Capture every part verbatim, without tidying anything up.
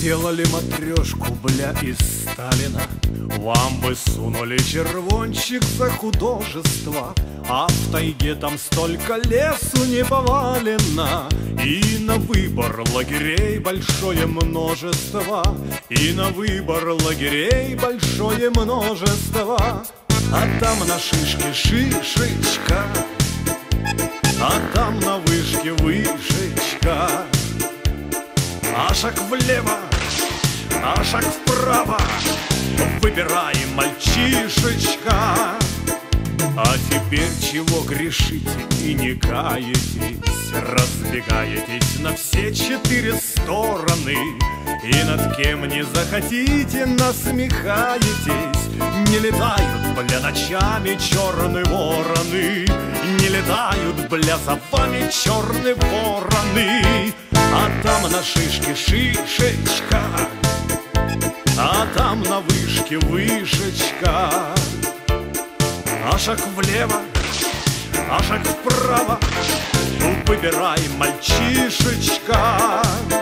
сделали матрешку, бля, из Сталина. Вам бы сунули червончик за художество, а в тайге там столько лесу не повалено. И на выбор лагерей большое множество, и на выбор лагерей большое множество. А там на шишке шишечка, а там на вышке вышечка. А шаг влево, а шаг вправо, выбирай, мальчишечка. А теперь чего грешите и не каетесь? Разбегаетесь на все четыре стороны, и над кем не захотите насмехаетесь. Не летают, бля, ночами черные вороны, не летают, бля, за вами черные вороны. А там на шишке шишечка, а там на вышке вышечка. А шаг влево, а шаг вправо, выбирай, мальчишечка.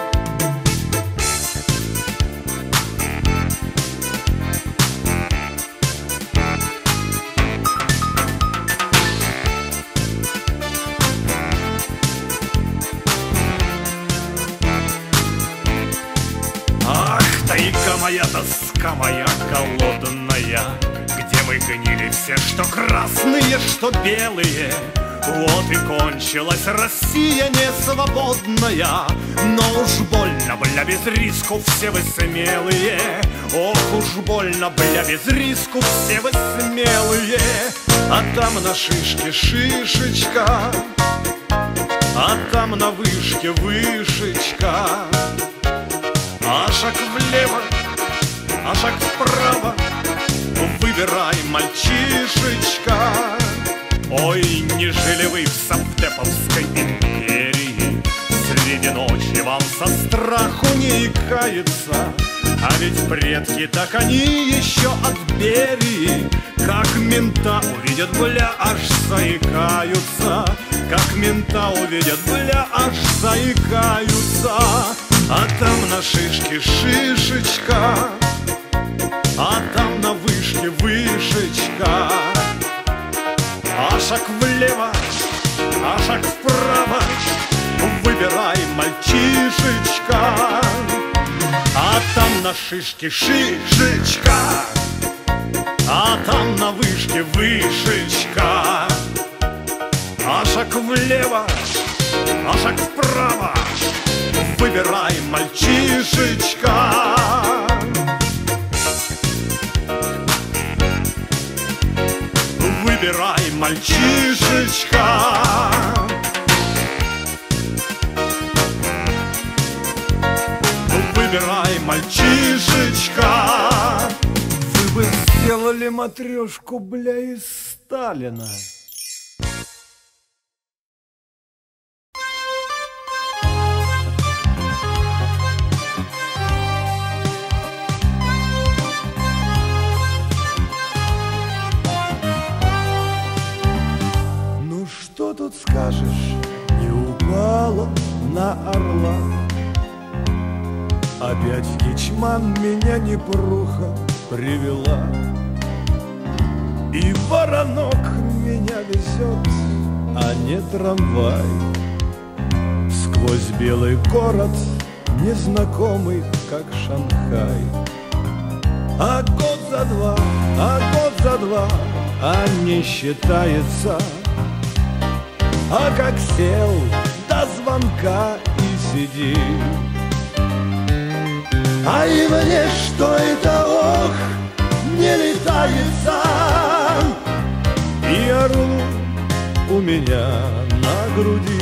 Тайга моя, доска моя голодная, где мы гнили все, что красные, что белые. Вот и кончилась Россия несвободная. Но уж больно, бля, без риску все вы смелые. Ох уж больно, бля, без риску все вы смелые. А там на шишке шишечка, а там на вышке вышечка. А шаг влево, а шаг вправо, выбирай, мальчишечка. Ой, не жили вы в Савдеповской империи, среди ночи вам со страху не икается. А ведь предки так они еще от Берии, как мента увидят, бля, аж заикаются. Как мента увидят, бля, аж заикаются. А там на шишке шишечка, а там на вышке вышечка. А шаг влево, а шаг вправо, выбирай, мальчишечка. А там на шишке шишечка, а там на вышке вышечка. А шаг влево, а шаг вправо, выбирай, мальчишечка. Выбирай, мальчишечка. Выбирай, мальчишечка. Вы бы сделали матрешку, бля, из Сталина. Что тут скажешь, не упала на орла. Опять в Кичман меня непруха привела, и воронок меня везет, а не трамвай. Сквозь белый город, незнакомый, как Шанхай. А год за два, а год за два, а не считается. А как сел до звонка и сидит, а и мне что это, ох, не летается. И орлу у меня на груди.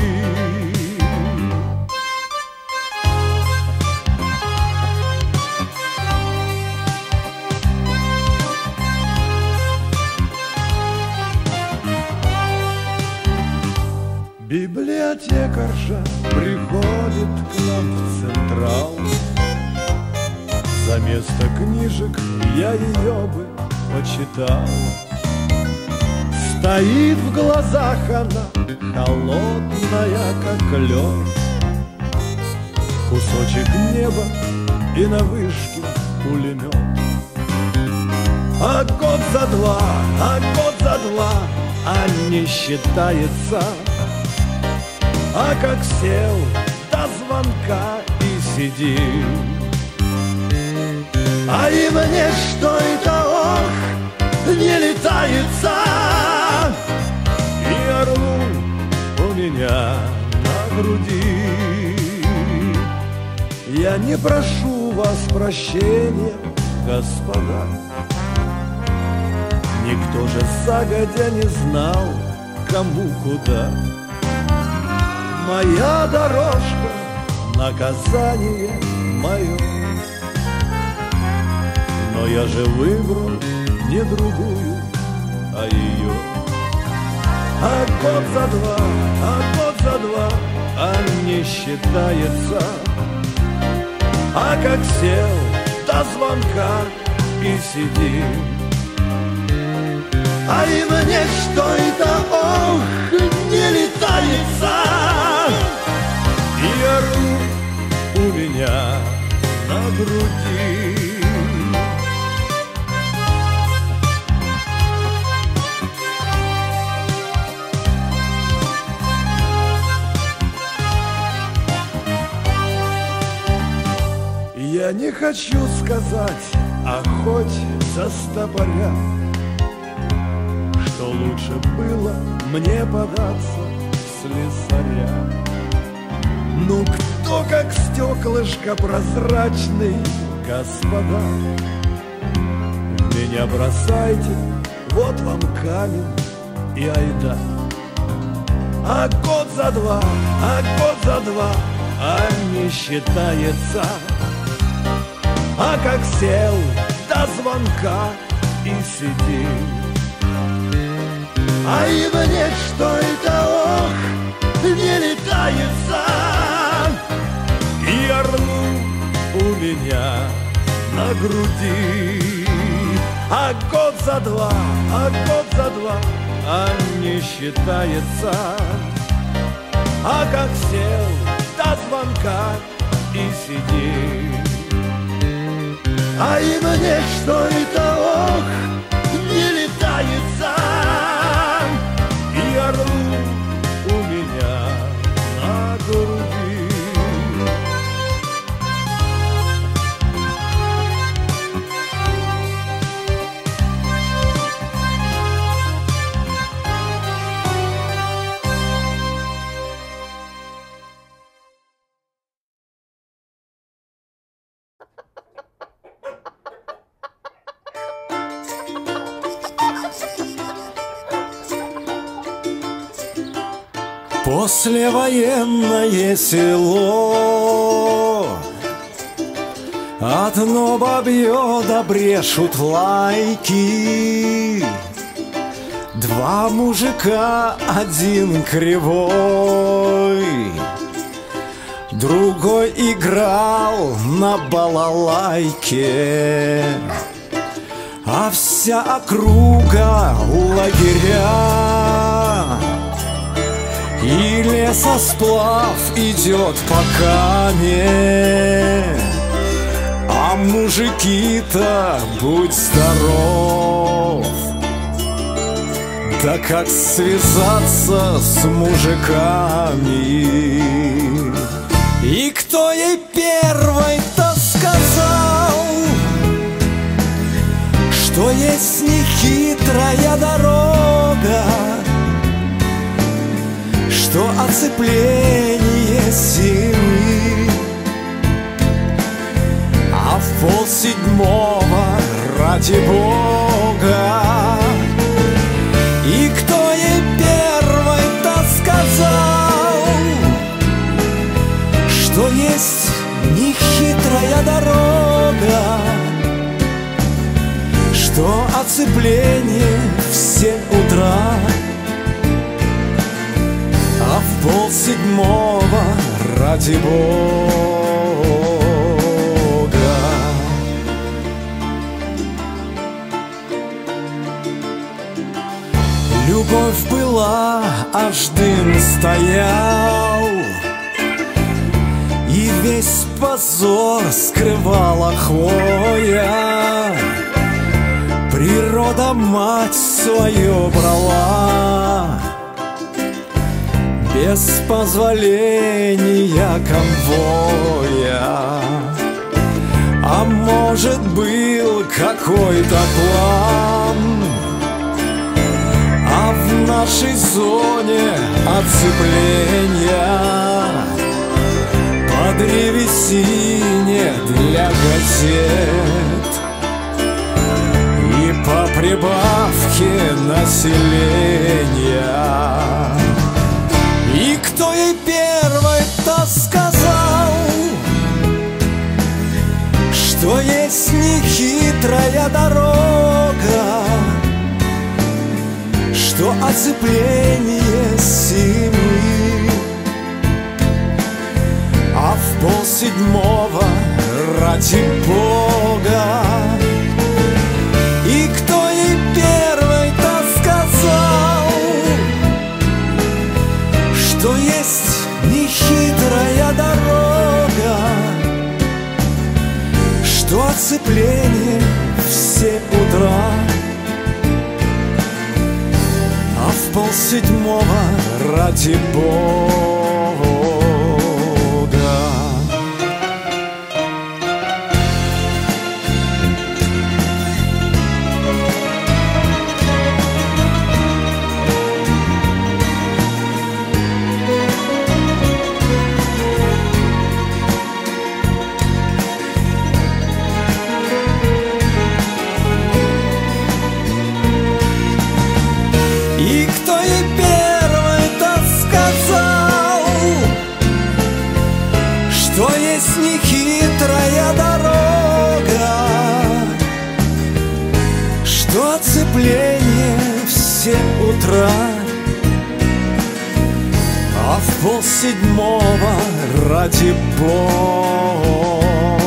Библиотекарша приходит к нам в Централ. За место книжек я ее бы почитал. Стоит в глазах она, холодная, как лед. Кусочек неба и на вышке пулемет. А год за два, а год за два, а не считается. А как сел до звонка и сидит, а и мне что это, ох, не летается. И орлу у меня на груди. Я не прошу вас прощения, господа, никто же загодя не знал, кому куда. Моя дорожка, наказание мое, но я же выбрал не другую, а ее. А год за два, а год за два, а не считается. А как сел до звонка и сидит, а и мне что это, ох, не летается. И ору у меня на груди. Я не хочу сказать, а хоть застопоря, что лучше было мне податься в слесаря. Ну кто как стеклышко прозрачный, господа, меня бросайте, вот вам камень и айда. А год за два, а год за два, а не считается. А как сел до звонка и сидит, а и мне что это, ох, не летается. И орлу у меня на груди. А год за два, а год за два, а не считается. А как сел до звонка и сидит, а и мне что это, ох, не летается. И орлу у меня на груди. Послевоенное село, одно бабье да брешут лайки. Два мужика, один кривой, другой играл на балалайке. А вся округа лагеря, и лесосплав идет по каме. А мужики-то, будь здоров, да как связаться с мужиками? И кто ей первой-то сказал, что есть нехитрая дорога, что оцепление силы? А в полседьмого, ради Бога, и кто ей первой-то сказал, что есть нехитрая дорога, что оцепление в семь утра, а в полседьмого, ради Бога. Любовь была, аж дым стоял, и ветер весь позор скрывала хвоя, природа мать свое брала без позволения конвоя. А может, был какой-то план, а в нашей зоне оцепления по древесине для газет и по прибавке населения. И кто ей первой-то сказал, что есть нехитрая дорога, что оцепление семьи, а в полседьмого ради Бога. И кто ей первой-то сказал, что есть нехитрая дорога, что оцепление в семь утра, а в полседьмого ради Бога. И кто ей первый-то сказал, что есть нехитрая дорога, что оцепление в семь утра, а в полседьмого ради Бога.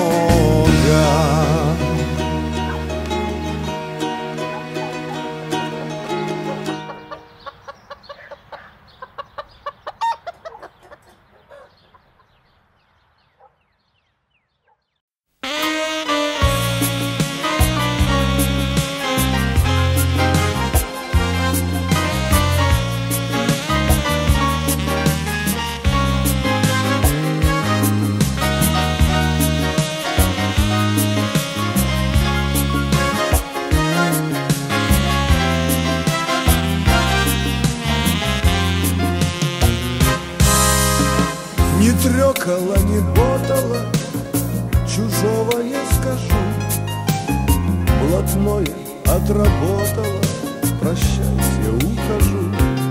Не трёкала, не ботала, чужого я скажу. Блатное отработала, прощайте, ухожу.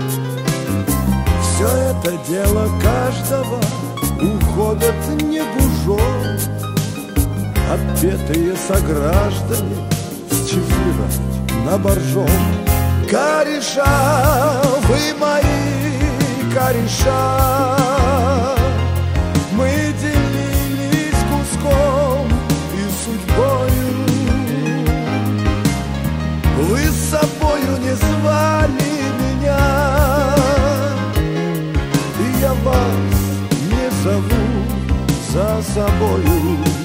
Все это дело каждого, уходят не гужом. Отпетые сограждане с чефира на боржом. Кореша, вы мои кореша, мы делились куском и судьбою. Вы с собою не звали меня, и я вас не зову за собою.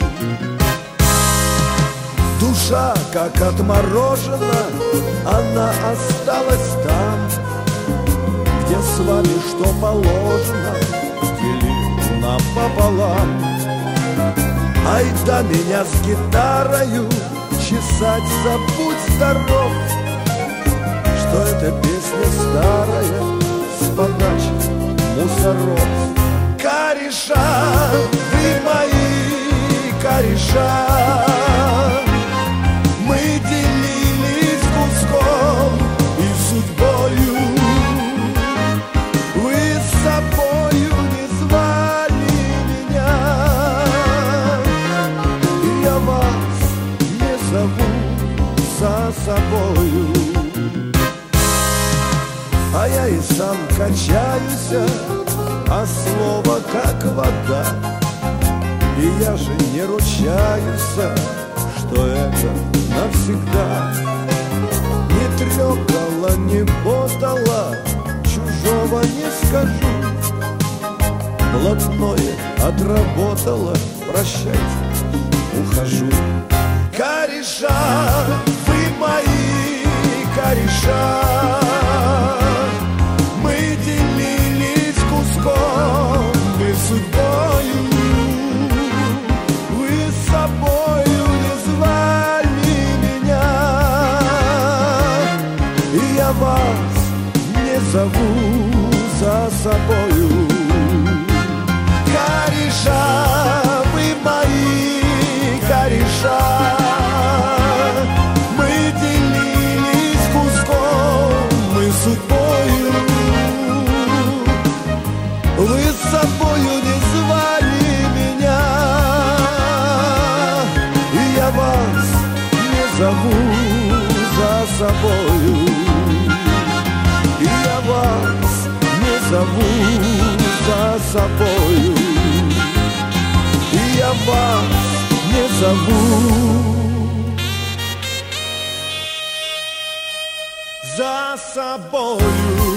Душа, как отморожена, она осталась там, где с вами что положено, делим напополам. Ай да меня с гитарою чесать, забудь здоров, что эта песня старая с подачи мусоров. Кореша, вы мои кореша, мы делились куском и судьбою. Вы с собою не звали меня, и я вас не зову за собою. А я и сам качаюсь, а слово как вода. И я же не ручаюсь, что это навсегда. Не трёкала, не ботала, чужого не скажу. блатное отработала. Прощайте, ухожу. Кореша, вы мои кореша, мы делились куском, мы судьбою, вы с собою не звали меня, и я вас не зову за собою. Кореша, вы мои кореша, мы делились куском, мы судьбою, вы с собою не звали меня, и я вас не зову за собою, и я вас не зову за собою, и я вас не зову за собою.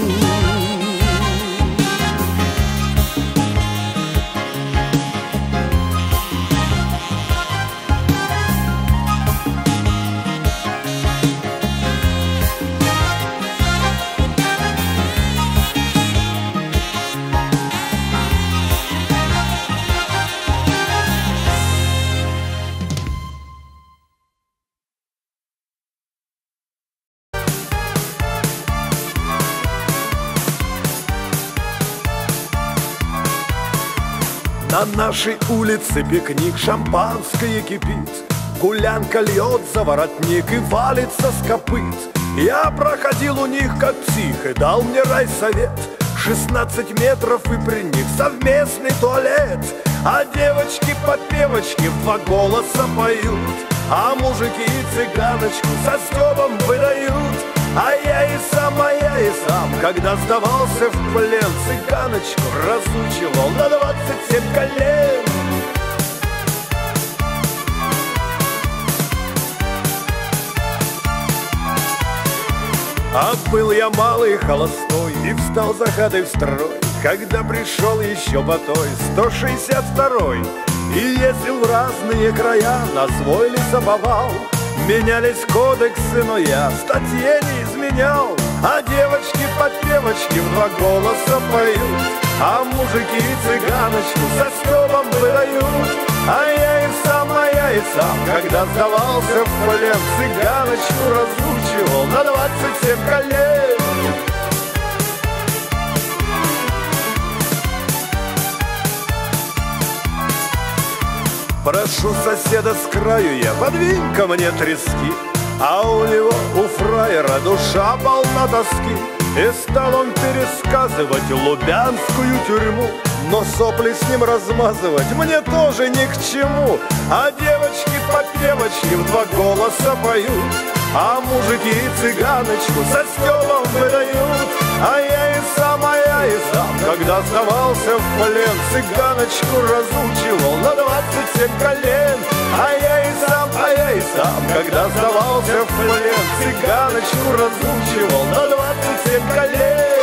На нашей улице пикник, шампанское кипит, гулянка льет за воротник и валится с копыт. Я проходил у них как псих и дал мне райсовет. Шестнадцать метров и при них совместный туалет. А девочки-попевочки в два голоса поют, а мужики цыганочку со стёбом выдают. А я и сам, а я и сам, когда сдавался в плен, цыганочку разучивал на двадцать семь колен. А был я малый холостой и встал за хатой в строй, когда пришел еще по той сто шестьдесят второй. И ездил в разные края на свой лесоповал. Менялись кодексы, но я статье не изменял. А девочки-подпевочки в два голоса поют, а мужики цыганочку со стёбом выдают. А я и сам, а я и сам, когда сдавался в плен, цыганочку разучивал на двадцать семь колен. Прошу соседа с краю я, подвинь ко мне трески. А у него, у фраера, душа полна тоски. И стал он пересказывать лубянскую тюрьму, но сопли с ним размазывать мне тоже ни к чему. А девочки-попевочки в два голоса поют, а мужики цыганочку со стёбом выдают. А я и сам, а я и сам, когда сдавался в плен, цыганочку разучивал на двадцать семь колен. А я и сам, а я и сам, когда сдавался в плен, цыганочку разучивал на двадцать семь колен.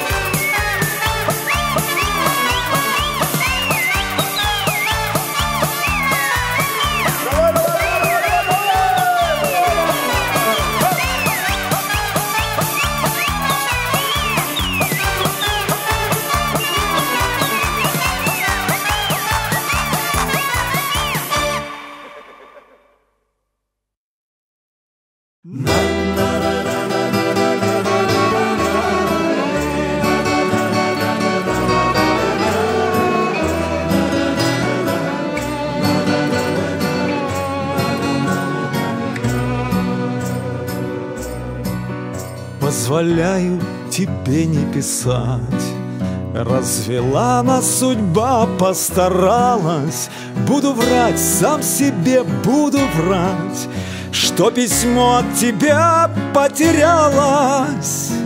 Позволяю тебе не писать. Развела нас судьба, постаралась. Буду врать, сам себе буду врать, что письмо от тебя потерялось.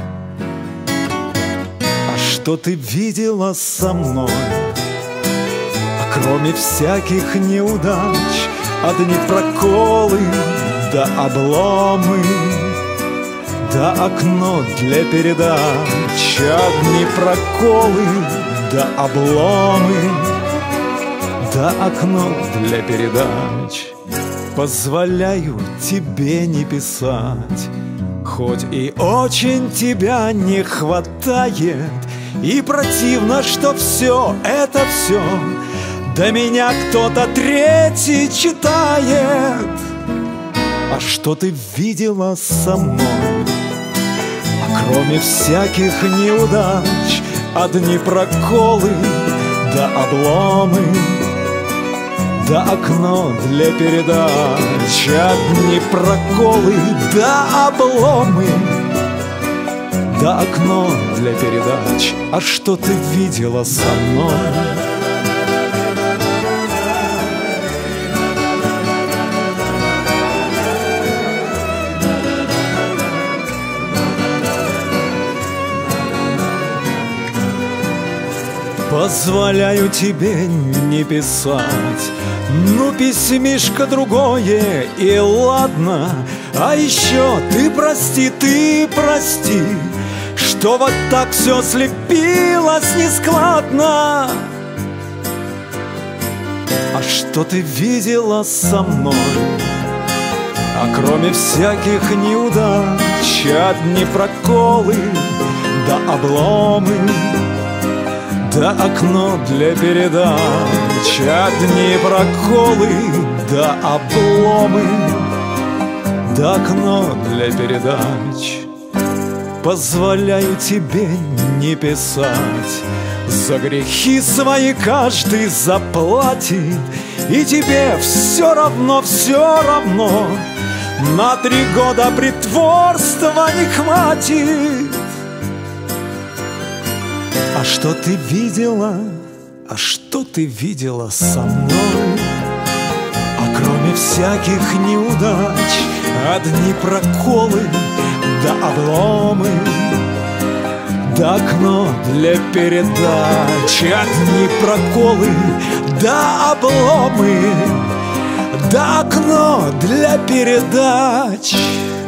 А что ты видела со мной? А кроме всяких неудач, одни проколы да обломы, да окно для передач. Одни проколы да обломы, да окно для передач. Позволяю тебе не писать, хоть и очень тебя не хватает, и противно, что все это все до меня кто-то третий читает. А что ты видела со мной? А кроме всяких неудач, одни проколы да обломы, да окно для передач. Одни проколы да обломы, да окно для передач. А что ты видела со мной? Позволяю тебе не писать, ну письмишко другое и ладно. А еще ты прости, ты прости, что вот так все слепилось нескладно. А что ты видела со мной? А кроме всяких неудач, одни проколы да обломы, да окно для передач. Одни проколы да обломы, да окно для передач. Позволяю тебе не писать, за грехи свои каждый заплатит, и тебе все равно, все равно на три года притворства не хватит. А что ты видела, а что ты видела со мной? А кроме всяких неудач, одни проколы да обломы, да окно для передач. Одни проколы да обломы, да окно для передач.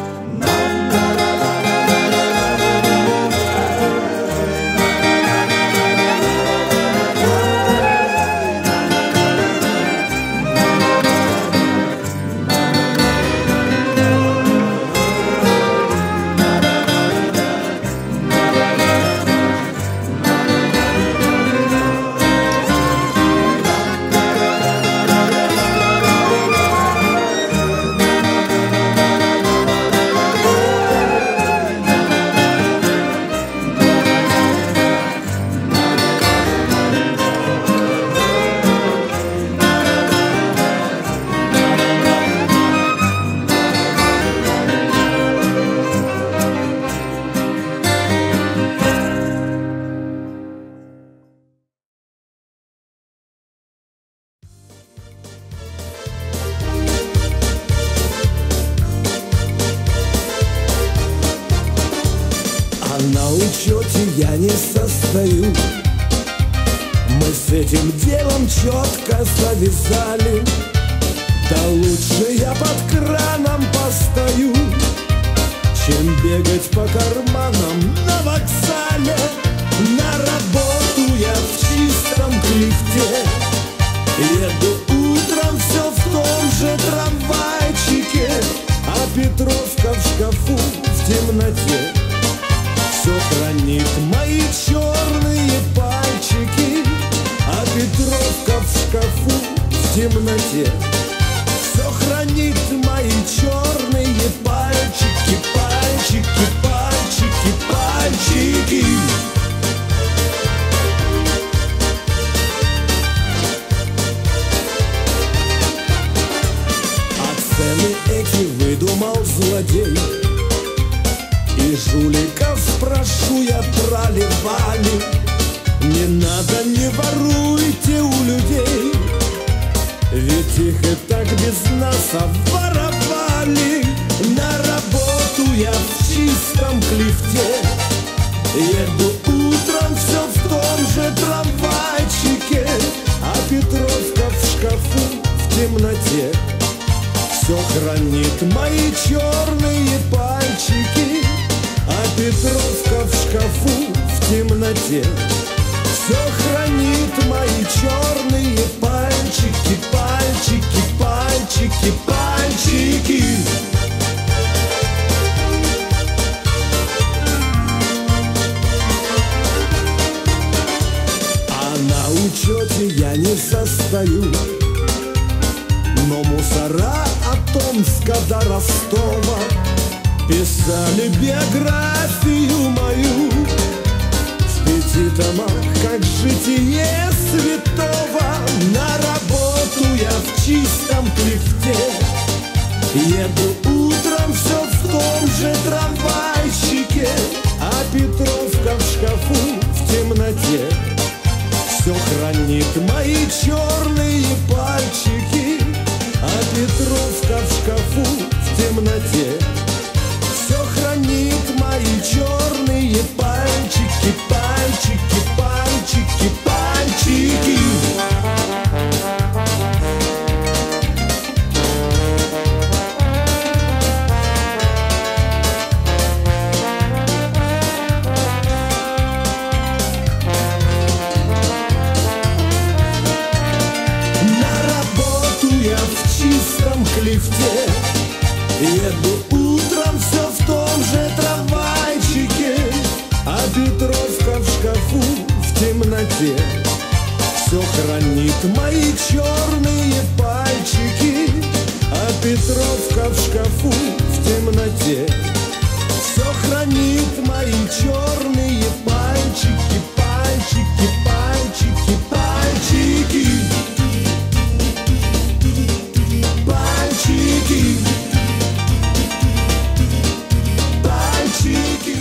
На учете я не состою, мы с этим делом четко завязали. Да лучше я под краном постою, чем бегать по карманам на вокзале. На работу я в чистом лифте, еду утром все в том же трамвайчике, а Петровка в шкафу в темноте все хранит мои черные пальчики. А Петровка в шкафу в темноте все хранит мои черные пальчики, пальчики, пальчики, пальчики. А цены эти выдумал злодей, и жуликов спрошу я проливали. Не надо, не воруйте у людей, ведь их и так без нас обворовали. На работу я в чистом лифте, еду утром все в том же трамвайчике, а Петровка в шкафу в темноте все хранит мои черные пальчики. А Петровка в шкафу в темноте все хранит мои черные пальчики, пальчики, пальчики, пальчики. А на учете я не состою, но мусора от Томска до Ростова писали биографию мою в пяти томах, как житие святого. На работу я в чистом лифте еду утром все в том же трамвайчике, а Петровка в шкафу в темноте все хранит мои черные пальчики. А Петровка в шкафу в темноте все хранит мои черные пальчики, пальчики, пальчики, пальчики. Лифте еду утром все в том же трамвайчике, а Петровка в шкафу в темноте все хранит мои черные пальчики. А Петровка в шкафу в темноте все хранит мои черные пальчики, пальчики, пальчики, пальчики. Пальчики, пальчики.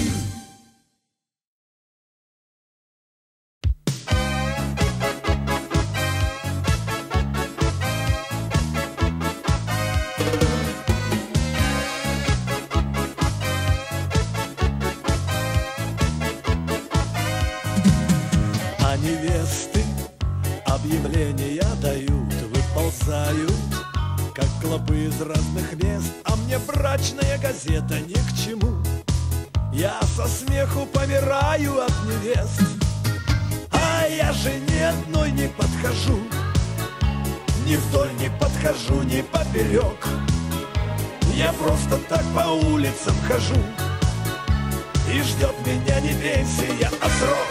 А невесты объявления дают, выползают как клопы из разных мест, а мне брачная газета ни к чему. Я со смеху помираю от невест, а я же ни одной не подхожу, ни вдоль не подхожу, ни поперек. Я просто так по улицам хожу, и ждет меня не пенсия, а срок.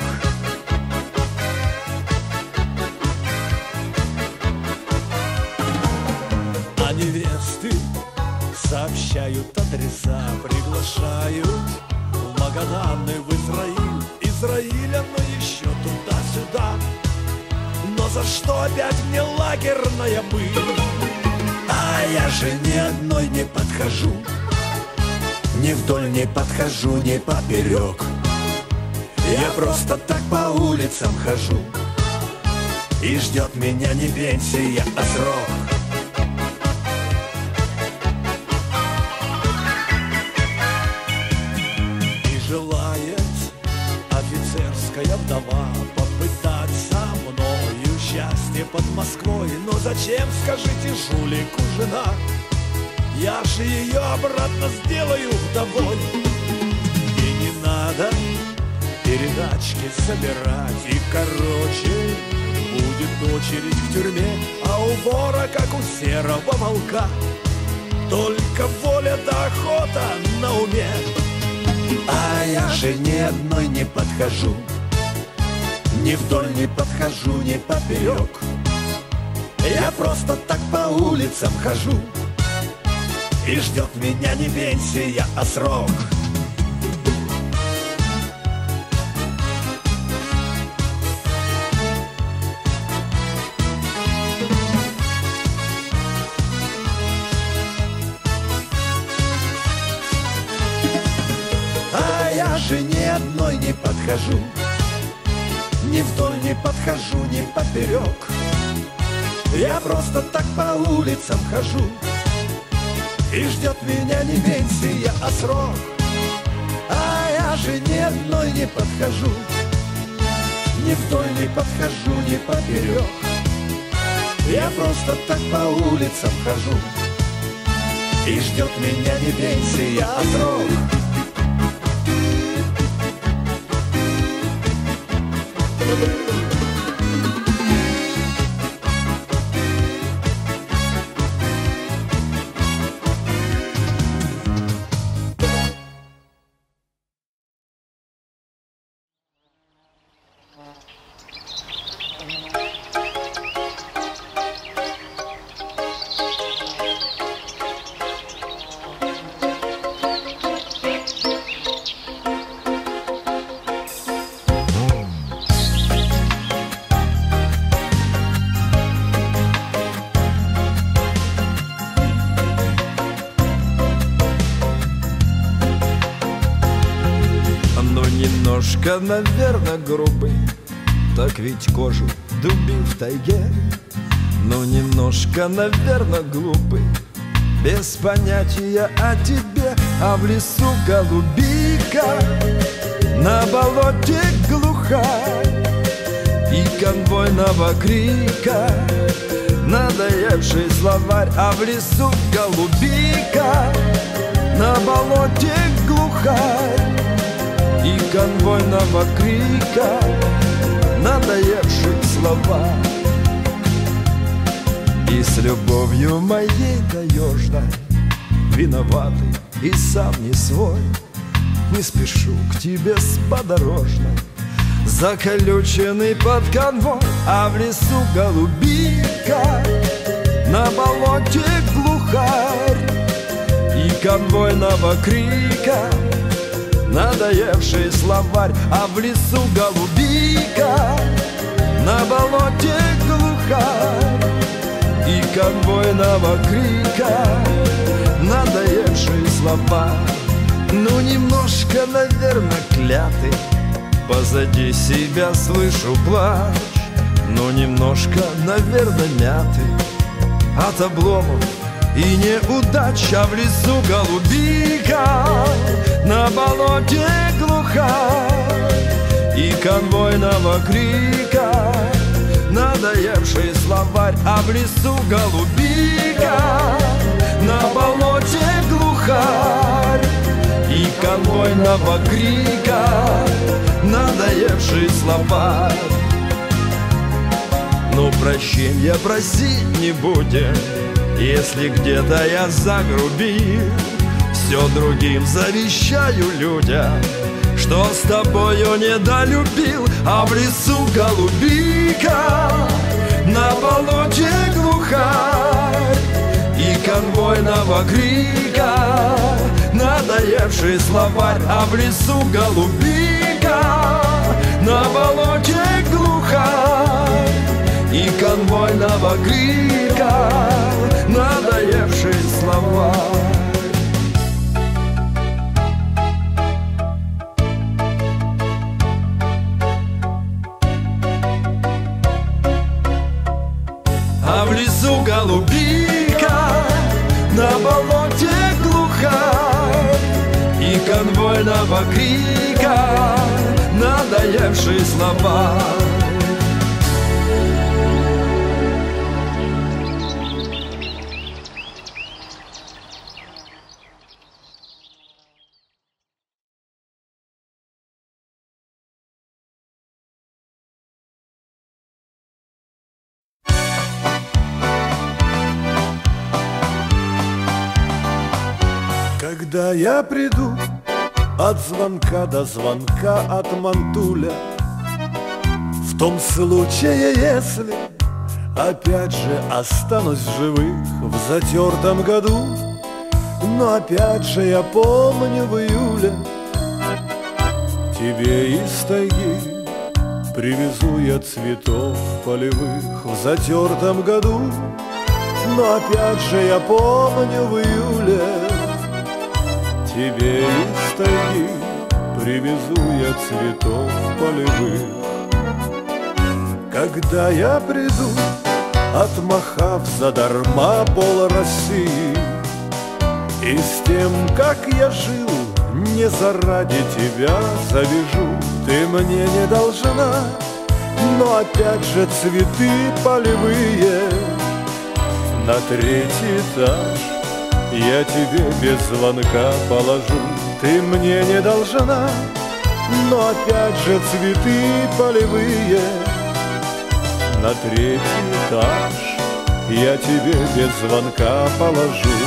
Невесты сообщают адреса, приглашают в Магадан и в Израиль, Израиля, но еще туда-сюда. Но за что опять мне лагерная пыль? А я же ни одной не подхожу, ни вдоль не подхожу, ни поперек. Я просто так по улицам хожу, и ждет меня не пенсия, а срок. Вдова попытаться мною счастье под Москвой. Но зачем, скажите, жулику жена? Я же ее обратно сделаю вдовой. И не надо передачки собирать, и короче будет очередь в тюрьме. А у вора, как у серого волка, только воля да охота на уме. А я же ни одной не подхожу, ни вдоль не подхожу, ни поперек. Я просто так по улицам хожу, и ждет меня не пенсия, а срок. А я же ни одной не подхожу, ни вдоль не подхожу, ни поперек. Я просто так по улицам хожу, и ждет меня не пенсия, а срок. А я же ни одной не подхожу, ни вдоль не подхожу, ни поперек. Я просто так по улицам хожу, и ждет меня не пенсия, а срок. Thank you. немножко, наверное, грубый, так ведь кожу дуби в тайге. Ну, немножко, наверное, глупый, без понятия о тебе. А в лесу голубика, на болоте глухарь и конвойного крика надоевший словарь. А в лесу голубика, на болоте глухарь и конвойного крика надоевший словарь. И с любовью моей таежной виноватый и сам не свой, не спешу к тебе с подорожной, заколюченный под конвой. А в лесу голубика, на болоте глухарь и конвойного крика надоевший словарь. А в лесу голубика, на болоте глухарь и конвойного крика надоевший словарь. Ну, немножко, наверное, клятый, позади себя слышу плач. Ну, немножко, наверное, мятый от обломов и неудач. А в лесу голубика, на болоте глухарь и конвойного крика надоевший словарь. А в лесу голубика, на болоте глухарь и конвойного крика надоевший словарь. Ну, прощенья просить не будем, если где-то я загрубил. Все другим завещаю людям, что с тобою недолюбил. А в лесу голубика, на болоте глухарь и конвойного крика надоевший словарь. А в лесу голубика, на болоте глухарь и конвойного крика надоевший словарь. А в лесу голубика, на болоте глухарь и конвойного крика надоевший словарь. Когда я приду от звонка до звонка от Мантуля, в том случае, если опять же останусь в живых в затертом году. Но опять же я помню в июле тебе из тайги привезу я цветов полевых в затертом году. Но опять же я помню в июле тебе из тайги привезу я цветов полевых. Когда я приду, отмахав задарма пол России, и с тем, как я жил, не заради тебя завяжу. Ты мне не должна, но опять же цветы полевые на третий этаж я тебе без звонка положу. Ты мне не должна, но опять же цветы полевые на третий этаж я тебе без звонка положу.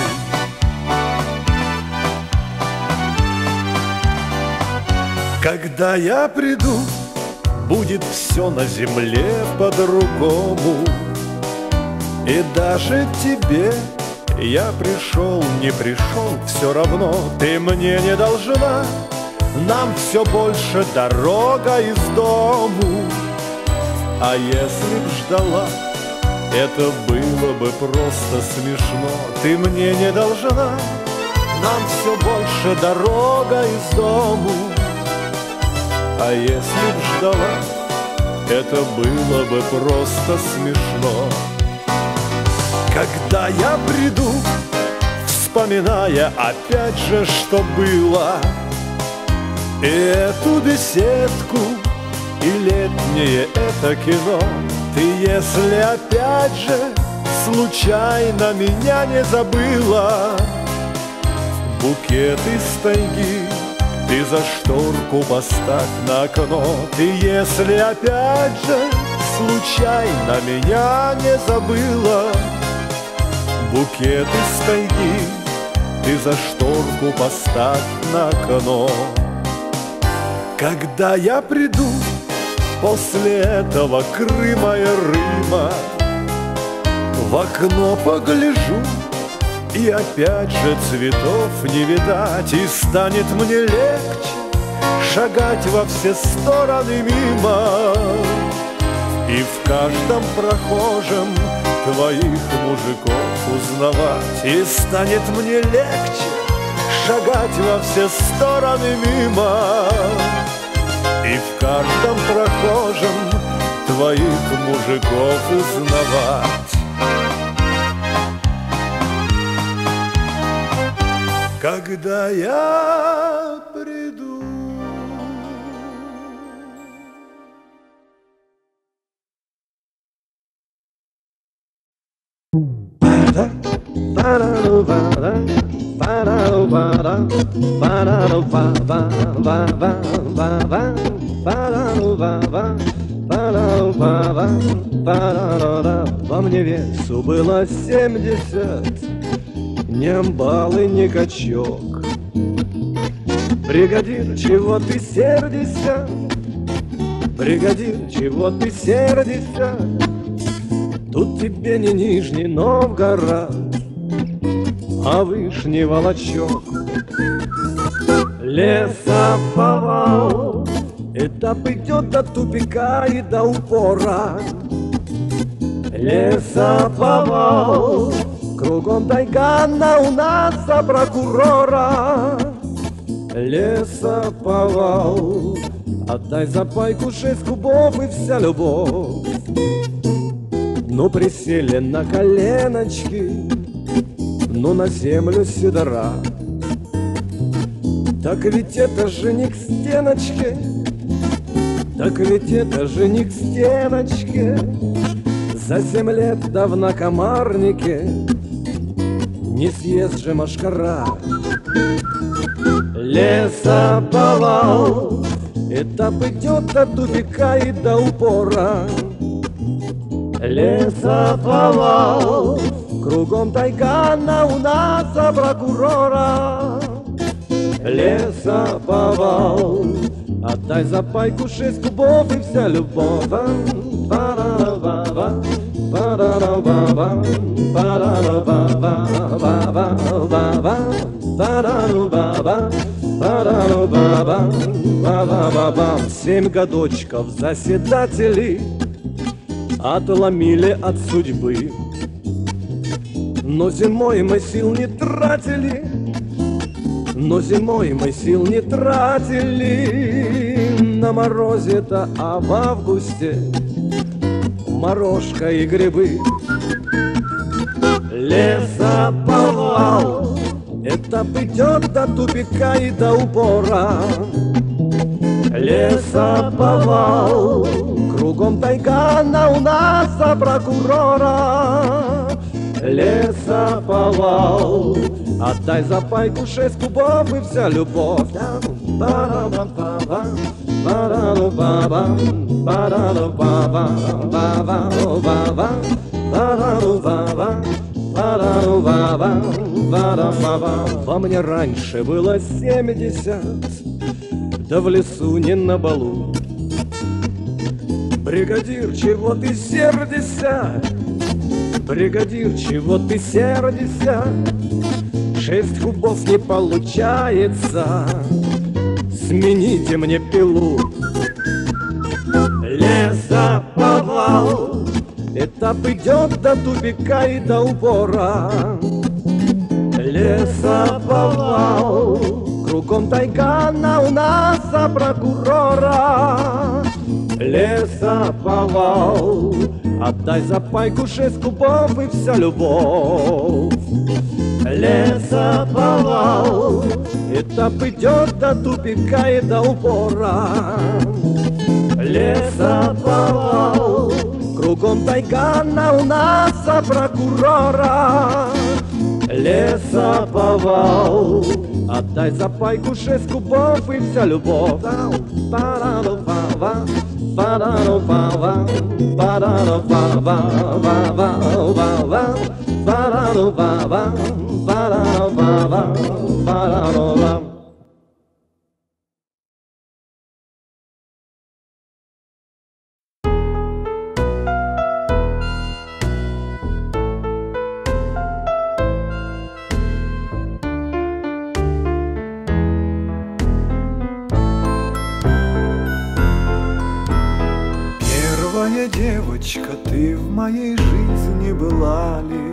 Когда я приду, будет все на земле по-другому. И даже тебе я пришел, не пришел, все равно ты мне не должна. Нам все больше дорога из дому. А если б ждала, это было бы просто смешно. Ты мне не должна. Нам все больше дорога из дому. А если б ждала, это было бы просто смешно. Когда я приду, вспоминая опять же, что было, и эту беседку, и летнее это кино, ты, если опять же случайно меня не забыла, букет из тайги ты за шторку поставь на окно. Ты, если опять же случайно меня не забыла, букет из тайги ты за шторку поставь на окно. Когда я приду после этого Крыма и Рыма, в окно погляжу, и опять же цветов не видать, и станет мне легче шагать во все стороны мимо, и в каждом прохожем твоих мужиков узнавать, и станет мне легче шагать во все стороны мимо, и в каждом прохожем твоих мужиков узнавать. Когда я приду. Во мне весу было семьдесят, ни амбал и ни качок. Бригадир, чего ты сердишься? Бригадир, чего ты сердишься? Тут тебе не Нижний Новгород, а Вышний Волочок. Лесоповал, этап идет до тупика и до упора. Лесоповал, кругом тайгана, у нас за прокурора. Лесоповал, отдай за пайку шесть кубов и вся любовь. Ну присели на коленочки, ну на землю сидора. Так ведь это же не к стеночке, так ведь это же не к стеночке. За семь лет да в накомарнике не съест же машкара. Лесоповал, этап идет до тупика и до упора. Лесоповал, кругом тайгана, у нас за прокурора. Лесоповал, отдай за пайку шесть кубов и вся любовь. Ба-да-да-ба-ба, ба-да-да-ба-ба, ба-да-да-ба-ба, ба-да-да-ба-ба, ба-да-да-ба-ба, ба-да-да-ба-ба. Семь годочков заседатели отломили от судьбы, но зимой мы сил не тратили, но зимой мы сил не тратили на морозе-то, а в августе морожка и грибы. Лесоповал, этап идет до тупика и до упора. Лесоповал, кругом тайгана, у нас за прокурора. Лесоповал, отдай за пайку шесть кубов и вся любовь. Во мне раньше было семьдесят, да в лесу не на балу. Бригадир, чего ты сердишься? Бригадир, чего ты сердишься? Шесть кубов не получается, смените мне пилу. Лесоповал, этап идет до тупика и до упора. Лесоповал, кругом тайгана, у нас за прокурора. Лесоповал, отдай за пайку шесть кубов и вся любовь. Лесоповал, этап идет до тупика и до упора. Лесоповал, кругом тайга, на у нас за прокурора. Лесоповал, отдай за пайку шесть кубов и вся любовь. Девочка, ты в моей жизни была ли?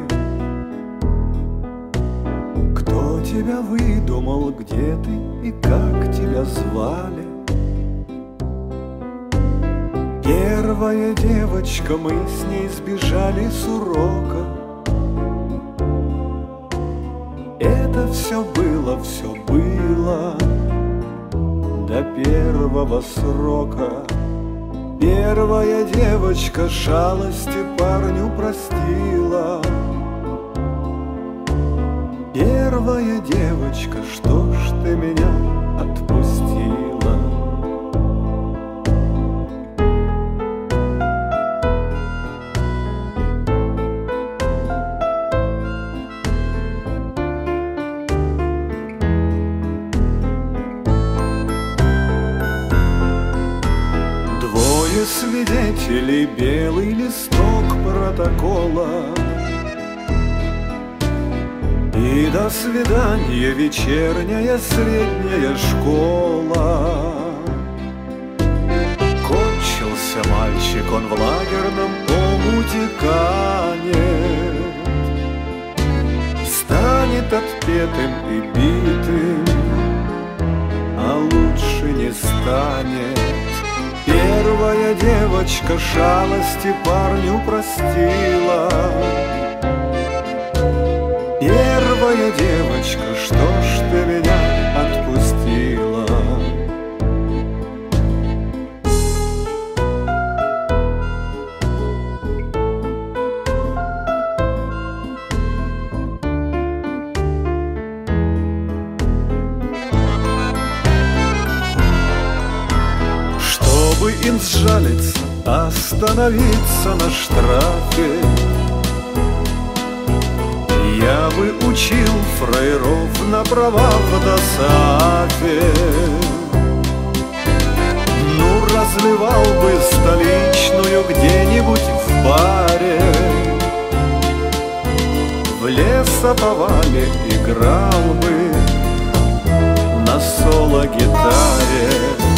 Кто тебя выдумал, где ты и как тебя звали? Первая девочка, мы с ней сбежали с урока. Это все было, все было до первого срока. Первая девочка шалости парню простила. Первая девочка, что ж ты меня отпустила? Свидетелей, белый листок протокола. И до свидания вечерняя средняя школа. Кончился мальчик, он в лагерном омуте канет. Станет отпетым и битым, а лучше не станет. Первая девочка шалости парню простила. Первая девочка, что ж ты меня отпустила? Чтобы им сжалиться, остановиться на штрафе, я бы учил фраеров на права в досафе. Ну, разливал бы столичную где-нибудь в баре. В лесоповале играл бы на соло-гитаре.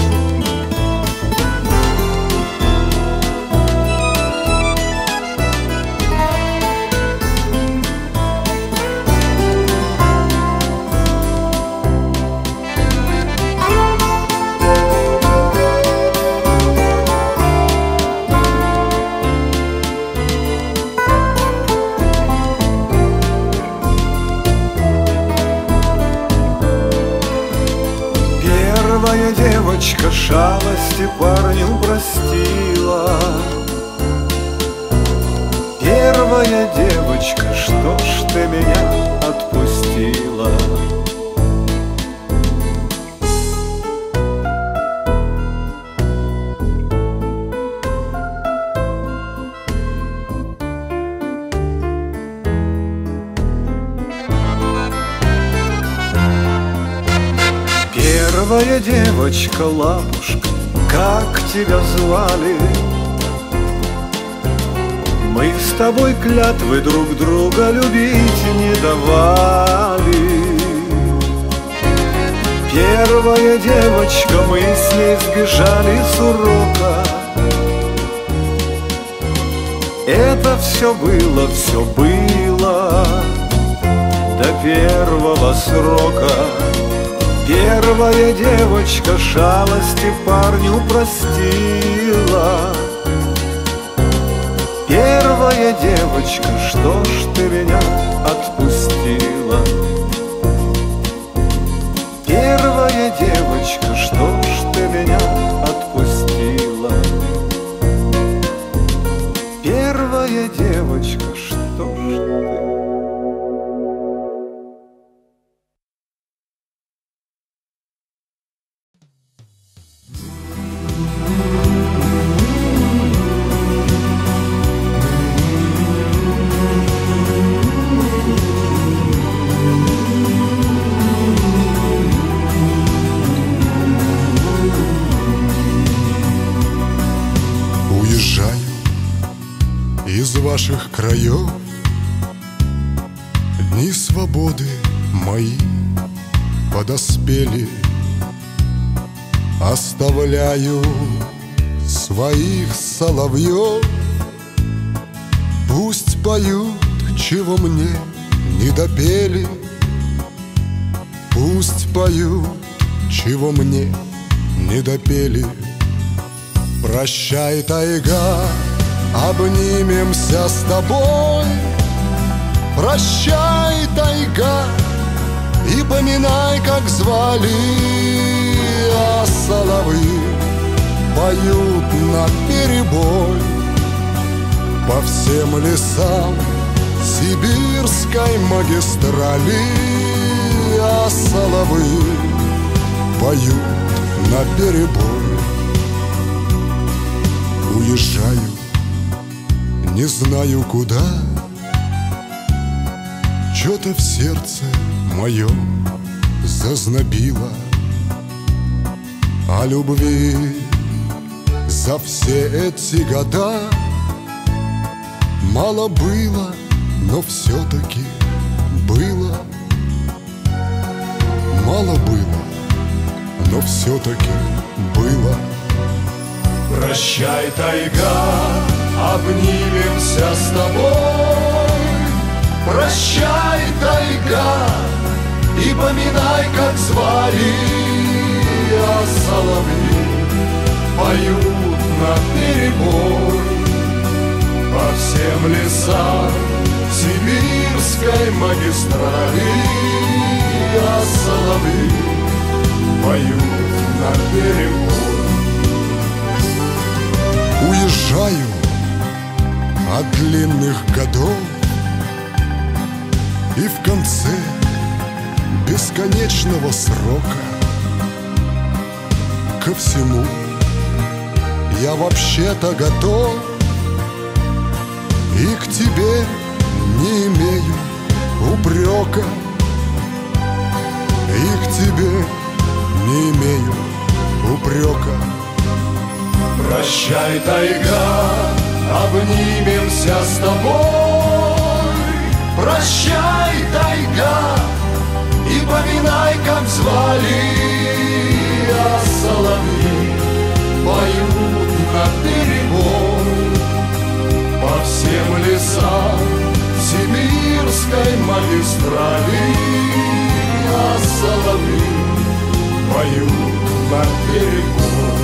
Первая девочка шалости парню простила. Первая девочка, что ж ты меня отпустила? Первая девочка, лапушка, как тебя звали? Мы с тобой клятвы друг друга любить не давали. Первая девочка, мы с ней сбежали с урока. Это все было, все было до первого срока. Первая девочка шалости парню простила. Первая девочка, что ж ты меня отпустила? Первая девочка, что ж ты меня отпустила? Первая девочка, что ж ты? Из ваших краев дни свободы мои подоспели. Оставляю своих соловьев, пусть поют, чего мне не допели. Пусть поют, чего мне не допели. Прощай, тайга, обнимемся с тобой. Прощай, тайга, и поминай, как звали. А соловьи поют наперебой по всем лесам сибирской магистрали. А соловьи поют наперебой. Уезжаю, не знаю куда, что-то в сердце моем зазнобило. О любви за все эти года мало было, но все-таки было. Мало было, но все-таки было. Прощай, тайга, обнимемся с тобой. Прощай, тайга, и поминай, как звали. А соловьи поют наперебой по всем лесам сибирской магистрали. А соловьи поют наперебой. Уезжаю от длинных годов, и в конце бесконечного срока ко всему я вообще-то готов, и к тебе не имею упрека, и к тебе не имею упрека. Прощай, тайга, обнимемся с тобой. Прощай, тайга, и поминай, как звали. А соловьи поют наперебой по всем лесам сибирской магистрали. А соловьи поют наперебой.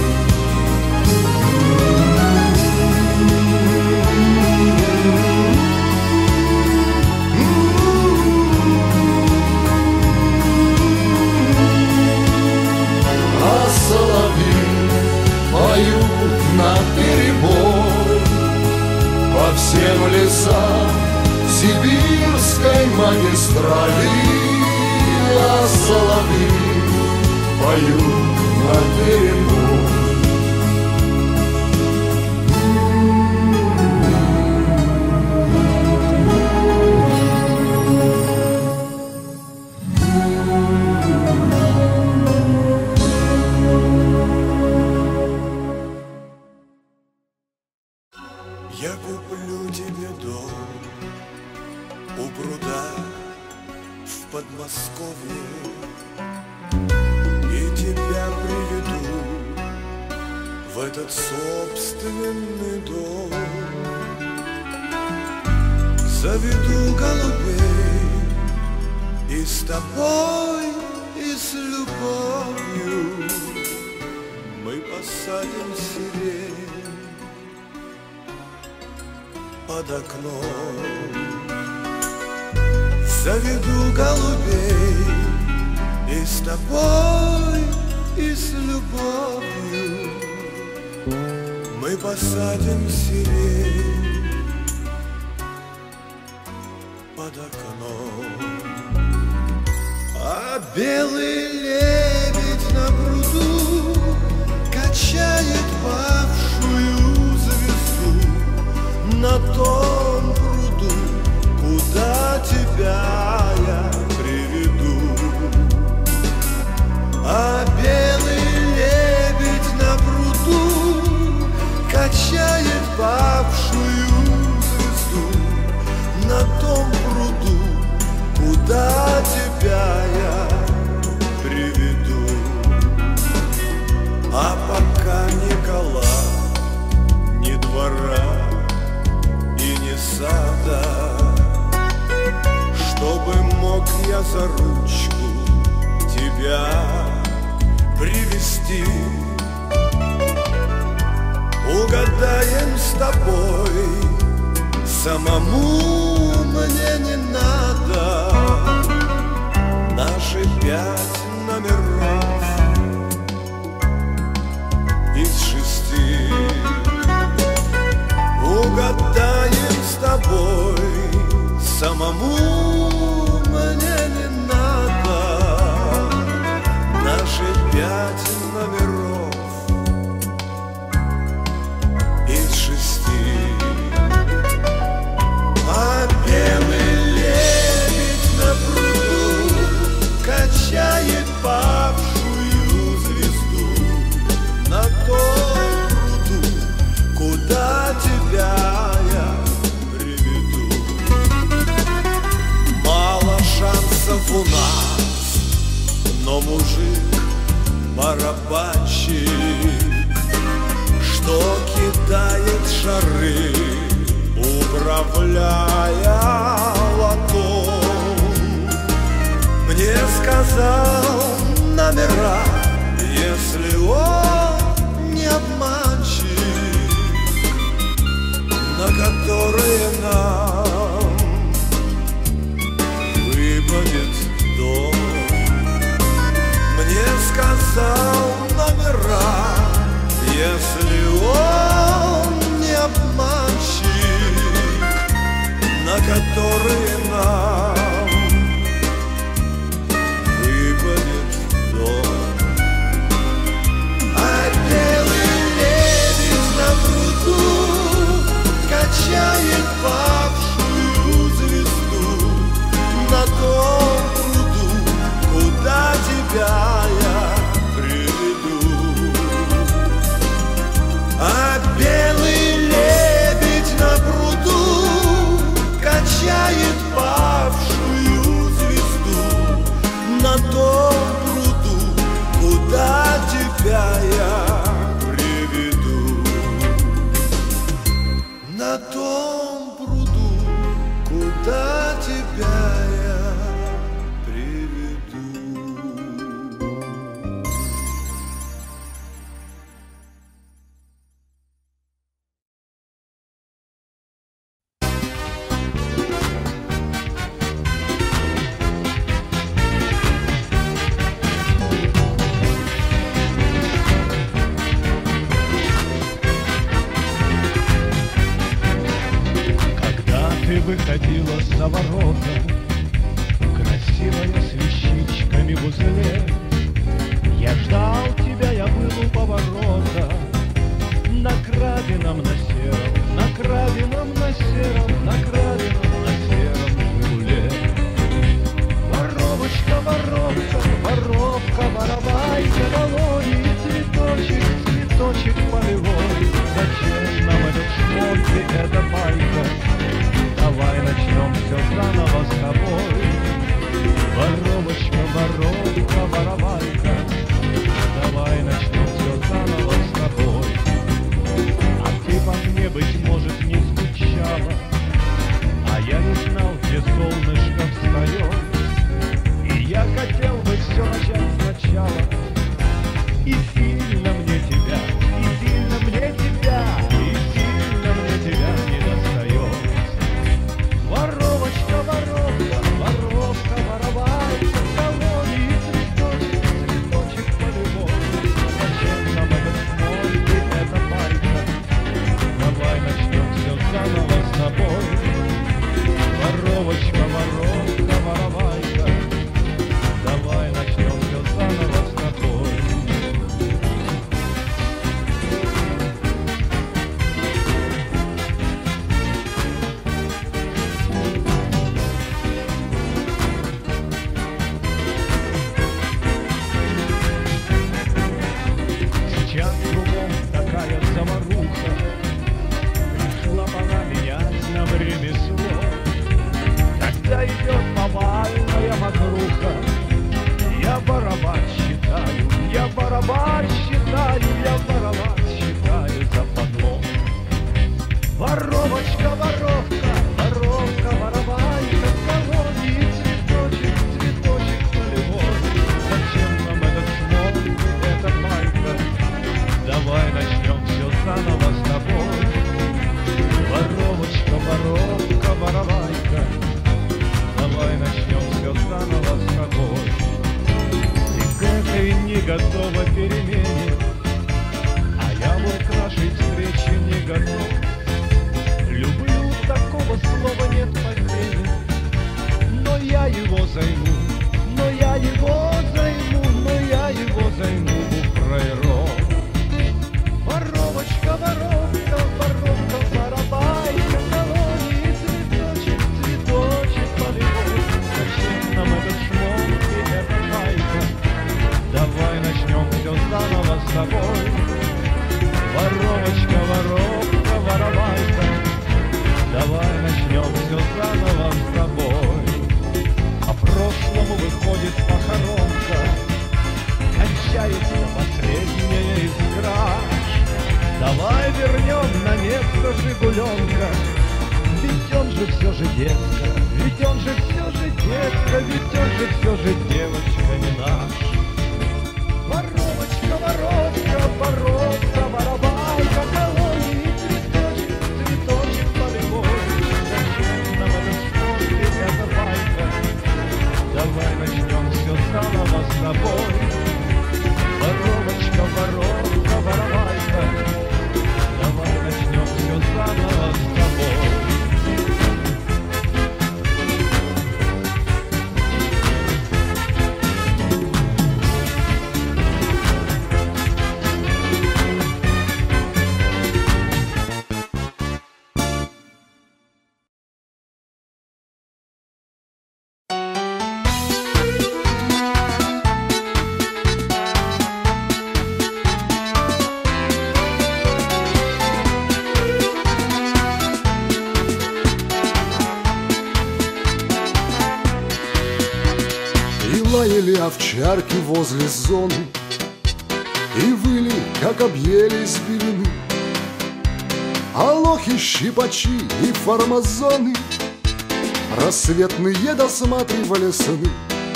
А соловьи поют наперебой по всем лесам сибирской магистрали. А соловьи поют наперебой. Я куплю тебе дом у пруда в Подмосковье и тебя приведу в этот собственный дом. Заведу голубей и с тобой и с любовью мы посадим сирень под окном. Заведу голубей и с тобой, и с любовью мы посадим сирень под окном. А белый лебедь на пруду качает павшую звезду на том пруду, куда тебя я приведу. А белый лебедь на пруду качает павшую звезду на том пруду, куда тебя я приведу. А пока ни кола, ни двора и ни сада, чтобы мог я за ручку тебя привести, угадаем с тобой, самому мне не надо наши пять номеров из шести. Угадаем с тобой, самому мне не надо наши пять номеров из шести. А белый лебедь на пруду качает павшую звезду на том пруду, куда тебя я приведу. Мало шансов у нас, но мужик барабанщик, что кидает шары, управляя лотом, мне сказал номера, если он не обманщик, на которые нам выпадет дождь. Мне сказал номера, если он не обманщик, на которые нам выпадет дождь. А белый лебедь на пруду качает павшую звезду на том пруду, куда тебя я приведу. А белый лебедь на пруду качает павшую звезду на том пруду, куда тебя я приведу. На том пруду, куда тебя я приведу. Выходила за ворота, красивая с вещичками в узле. Я ждал тебя, я был у поворота, на краденом, на сером, на краденом, на сером, на краденом, на сером «Жигуле». Воровочка, воровка, воровка, воровайка, долой, цветочек, цветочек полевой. Зачем нам этот шмот и эта байка? Давай начнем все заново с тобой. Воровочка, воровка, воровайка, давай начнем все заново с тобой. А ты по мне, быть может, не скучала, а я не знал, где солнышко встает. И я хотел бы все начать Воровочка, воровка, воровайка, давай начнем все заново с тобой. Сейчас кругом такая замаруха, пришла пора менять нам ремесло. Когда идет повальная мокруха, я барабан считаю, я барабан считаю, я барабан считаю за подлог. Воровочка, воровка, воровка, воровайка, в колонии цветочек, цветочек полевой. Зачем нам этот шмон, эта майка? Давай начнем все заново с тобой. Воровочка, воровка, воровайка, давай начнем все заново с тобой. Ты к этой не готова перемене, а я вот к нашей встрече не готов. Люблю, такого слова нет по теме, но я его займу, но я его займу, но я его займу у фраеров. Воровочка, воровка, воровка, воровайка, в колонии цветочек, цветочек полевой. Зачем нам этот шмон и эта майка? Давай начнем все заново с тобой. Воровочка, воровка, воровайка, давай начнем все заново с тобой. А прошлому выходит похоронка, кончается последняя искра. Давай вернем на место Жигуленка, ведь он же все же детка, ведь он же все же детка, ведь он же все же девочка не наш. Воровочка, воровка, воровка, воровайка, в колонии цветочек, цветочек полевой. Зачем нам этот спорт и эта байка? Давай начнем все заново с тобой. Воровочка, воровка, воровайка, давай начнем все заново с тобой. Лаяли овчарки возле зоны и выли, как объелись белины. А лохи, щипачи и фармазоны рассветные досматривали сны.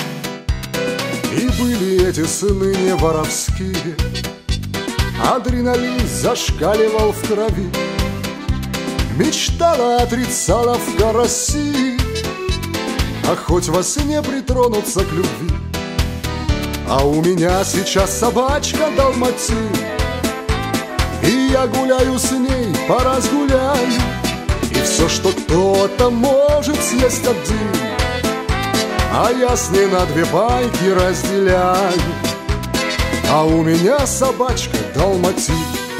И были эти сны не воровские, адреналин зашкаливал в крови. Мечтала отрицаловка России, а хоть во сне притронуться к любви. А у меня сейчас собачка далматин, и я гуляю с ней, поразгуляю. И все, что кто-то может съесть один, а я с ней на две пайки разделяю. А у меня собачка далматин.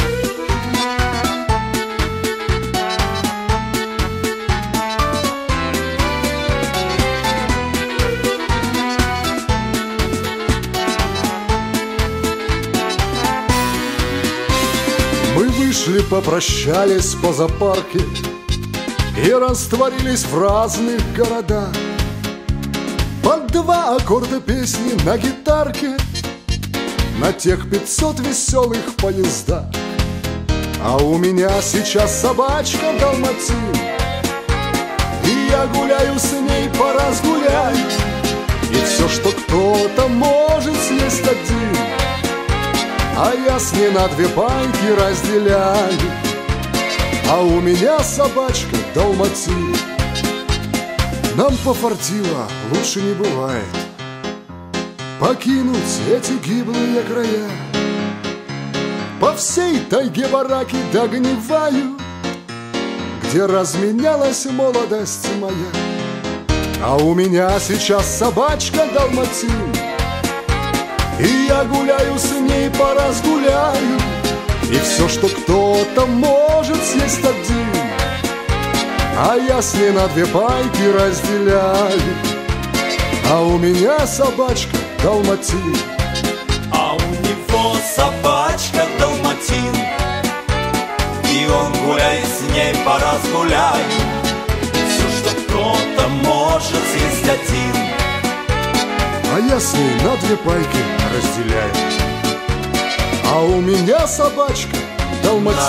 Мы вышли, попрощались по зоопарке и растворились в разных городах. Под два аккорда песни на гитарке, на тех пятьсот веселых поездах. А у меня сейчас собачка далматин, и я гуляю с ней, поразгуляю. И все, что кто-то может съесть один, а я с ней на две пайки разделяю. А у меня собачка далматин. Нам пофартило, лучше не бывает, покинуть эти гиблые края. По всей тайге бараки догниваю, где разменялась молодость моя. А у меня сейчас собачка Далматин, и я гуляю с ней по разгуляю, и все, что кто-то может съесть один, а я с ней на две пайки разделяю. А у меня собачка Далматин, а у него собачка Далматин, и он гуляет с ней по разгуляю, все, что кто-то может съесть один, а я с ней на две пайки разделяю. А у меня собачка Далматин.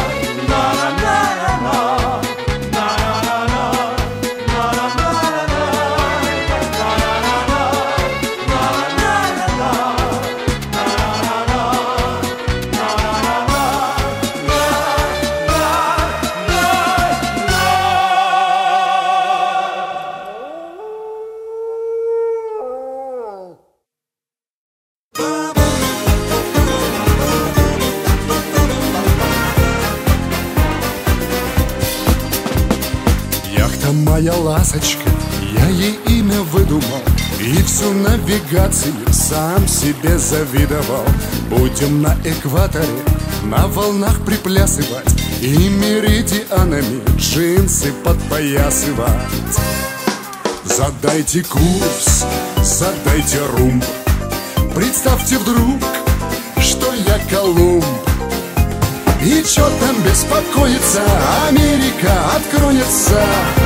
Моя ласочка, я ей имя выдумал, и всю навигацию сам себе завидовал. Будем на экваторе, на волнах приплясывать и меридианами джинсы подпоясывать. Задайте курс, задайте румб, представьте вдруг, что я Колумб. И чё там беспокоиться, Америка откроется.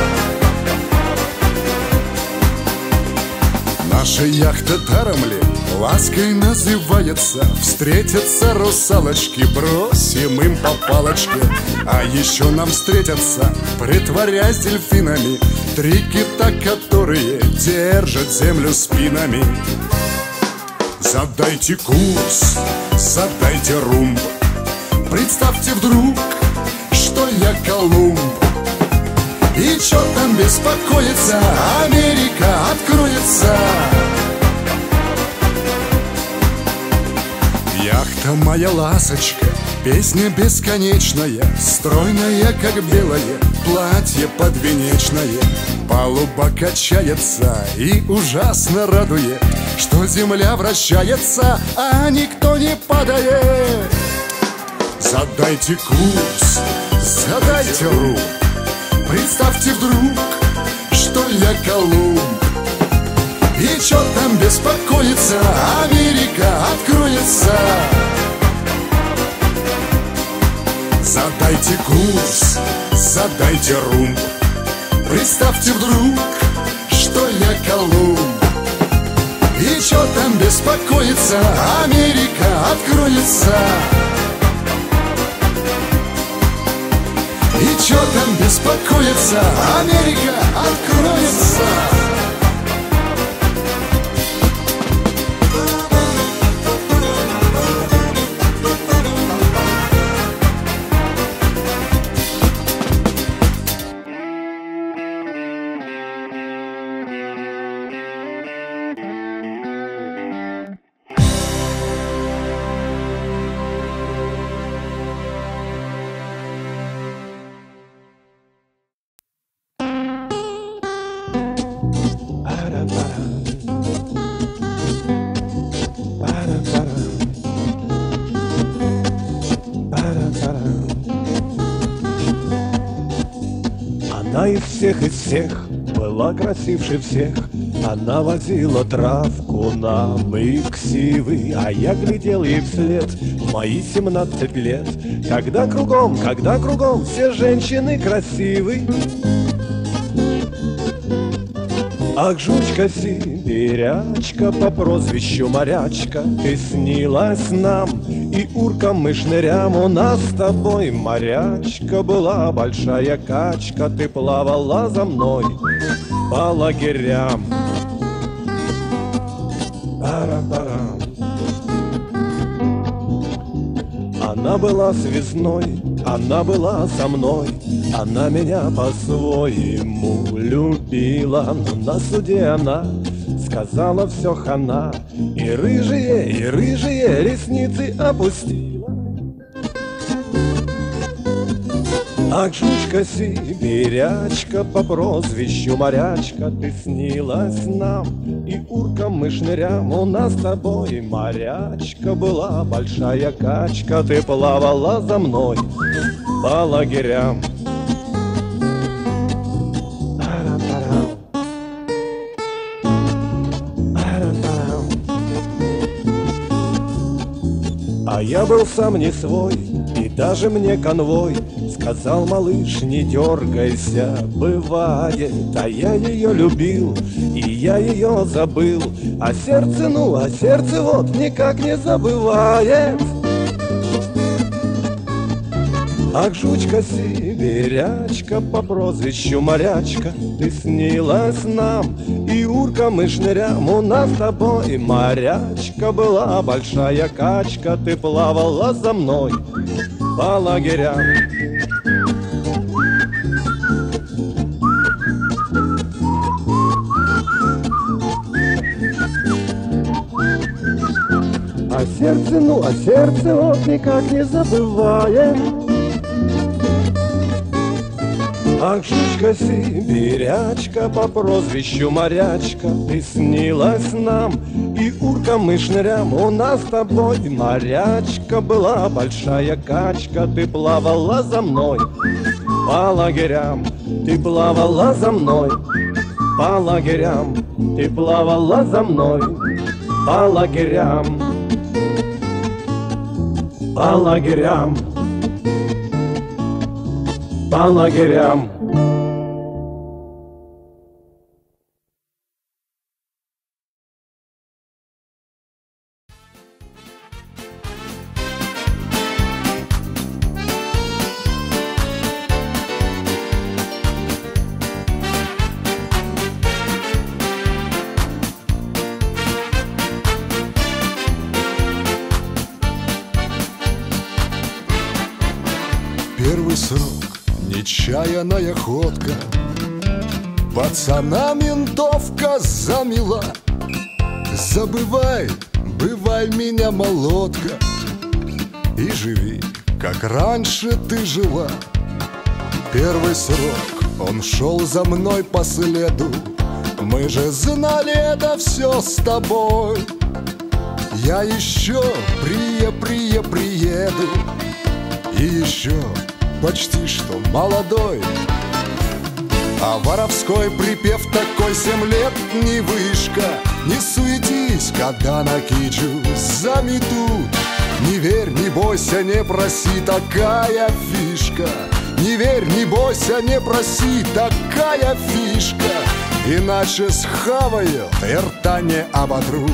Наша яхта даром ли лаской называется? Встретятся русалочки, бросим им по палочке. А еще нам встретятся, притворясь дельфинами, три кита, которые держат землю спинами. Задайте курс, задайте румб, представьте вдруг, что я Колумб. И чё там беспокоиться, Америка откроется. Яхта моя ласочка, песня бесконечная, стройная, как белое платье подвенечное. Палуба качается и ужасно радует, что земля вращается, а никто не падает. Задайте курс, задайте румб, представьте вдруг, что я Колумб. И чё там беспокоиться, Америка откроется. Задайте курс, задайте румб, представьте вдруг, что я Колумб. И чё там беспокоиться, Америка откроется. И чё там беспокоиться, Америка откроется. Она из всех, из всех была красивше всех. Она возила травку нам и ксивы, а я глядел ей вслед в мои семнадцать лет. Когда кругом, когда кругом все женщины красивы. Ах, жучка сибирячка по прозвищу Морячка, ты снилась нам, и уркам мы шнырям. У нас с тобой, морячка, была большая качка, ты плавала за мной по лагерям. Пара-парам. Она была связной, она была со мной, она меня по-своему любила, но на суде она сказала все хана, и рыжие, и рыжие ресницы опустила. Ах, жучка сибирячка по прозвищу Морячка, ты снилась нам и уркам и шнырям. У нас с тобой, морячка, была большая качка, ты плавала за мной по лагерям. А я был сам не свой, и даже мне конвой сказал: малыш, не дергайся, бывает. А я ее любил, и я ее забыл, а сердце, ну, а сердце вот никак не забывает. Ах, жучка сибирячка по прозвищу Морячка, ты снилась нам и уркам и шнырям. У нас с тобой, морячка, была большая качка, ты плавала за мной по лагерям. А сердце, ну, а сердце вот никак не забывает. Ах, жучка сибирячка по прозвищу Морячка, ты снилась нам и уркам и шнырям. У нас с тобой, морячка, была большая качка, ты плавала за мной по лагерям. Ты плавала за мной по лагерям, ты плавала за мной по лагерям, по лагерям, по лагерям. Первый срок, нечаянная ходка, пацана ментовка замела. Забывай, бывай меня, молодка, и живи, как раньше ты жила. Первый срок, он шел за мной по следу, мы же знали это все с тобой. Я еще прие-прие приеду, и еще почти что молодой. А воровской припев такой: семь лет не вышка. Не суетись, когда на кичу заметут. Не верь, не бойся, не проси, такая фишка. Не верь, не бойся, не проси, такая фишка. Иначе схавают и рта не оботрут.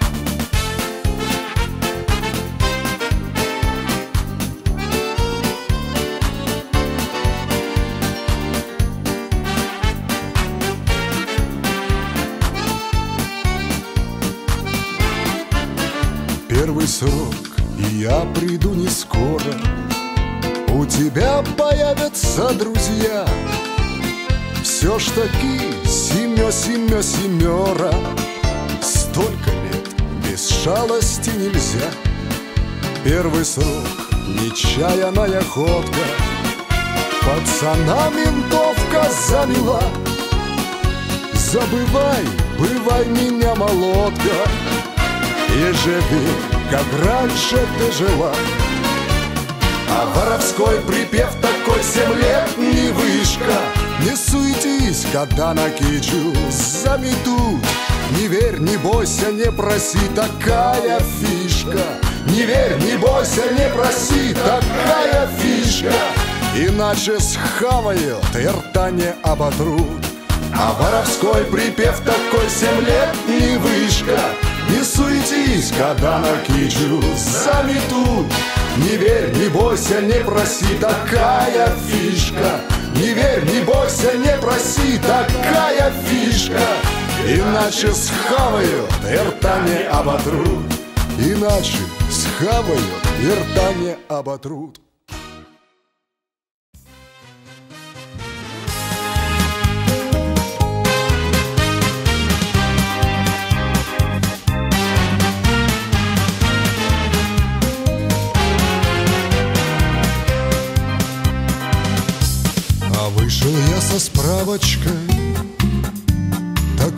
Первый срок, и я приду не скоро. У тебя появятся друзья. Все ж таки семё, семё, семёра. Столько лет без шалости нельзя. Первый срок, нечаянная ходка, пацана ментовка замела. Забывай, бывай меня, молодка, и живи, как раньше ты жила. А воровской припев такой: семь лет не вышка. Не суетись, когда на кичу заметут. Не верь, не бойся, не проси, такая фишка. Не верь, не бойся, не проси, такая фишка. Иначе схавают и рта не оботрут. А воровской припев такой: семь лет не вышка. Не суетись, когда на кичу заметут. Не верь, не бойся, не проси, такая фишка. Не верь, не бойся, не проси, такая фишка. Иначе схавают и рта не оботрут. Иначе схавают и рта не оботрут.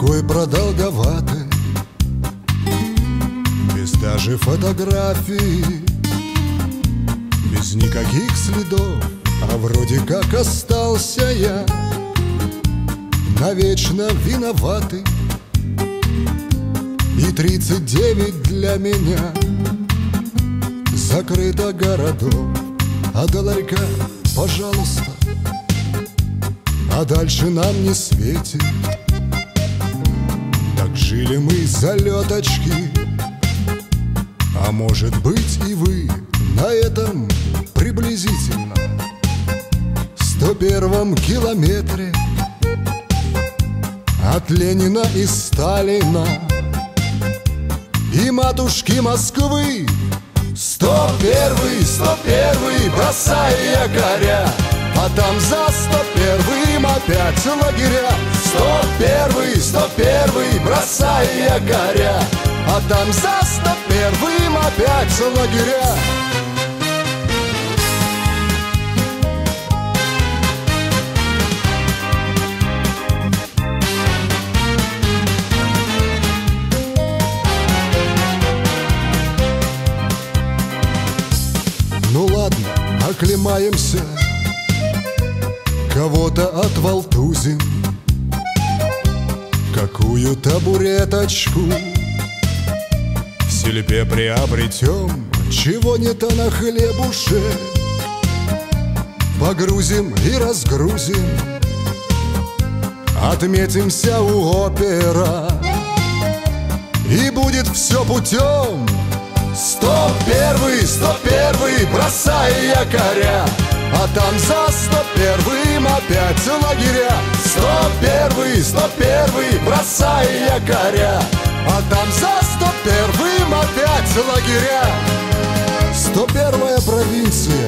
такой продолговатой, без даже фотографий, без никаких следов, а вроде как остался я навечно виноватый. И тридцать девять для меня закрыто городов, а до ларька, пожалуйста, а дальше нам не светит. Так жили мы залеточки, а может быть и вы на этом приблизительно сто первом километре от Ленина и Сталина и матушки Москвы. Сто первый, сто первый, бросай якоря, а там за сто первым опять лагеря. Сто первый, сто первый, бросай якоря, а там за сто первым опять лагеря. Ну ладно, оклемаемся, кого-то отвалтузим, какую табуреточку в сельпе приобретем, чего не то на хлебуше погрузим и разгрузим, отметимся у опера, и будет все путем. Сто первый, сто первый, бросай якоря, а там за сто первым опять лагеря. Сто первый, сто первый, бросай якоря, а там за сто первым опять лагеря. Сто первая провинция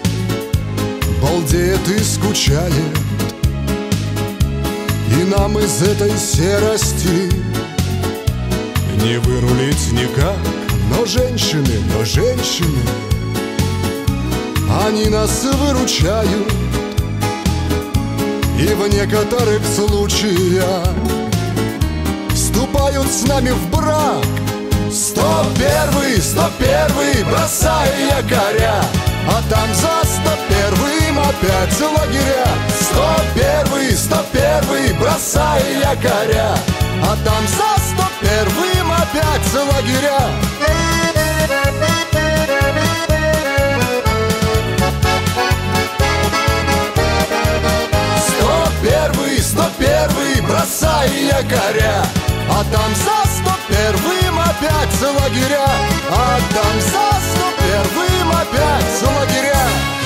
балдеет и скучает, и нам из этой серости не вырулить никак. Но женщины, но женщины, они нас выручают, и в некоторых случаях вступают с нами в брак. Сто первый, сто первый, бросай якоря, а там за сто первым опять лагеря. Сто первый, сто первый, бросай якоря, а там за сто первым опять лагеря. Сто первый, сто первый, бросай якоря, а там за сто первым опять лагеря, а там за сто первым опять лагеря.